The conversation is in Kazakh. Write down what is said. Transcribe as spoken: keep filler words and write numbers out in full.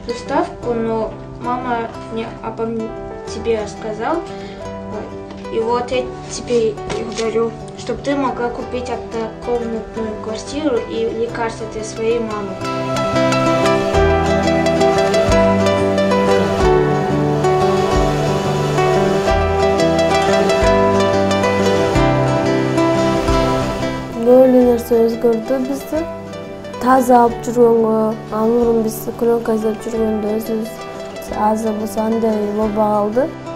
приставку, но мама мне обо мне тебе рассказал. И вот я тебе их дарю, чтобы ты могла купить однокомнатную квартиру и лекарства для своей мамы. Böyle nerse özgürdü bizde. Taze alıp жүргөнгө, анурун биз крёнка издеп жүргөндө өзүбүз азыр болсо андай болбой калды.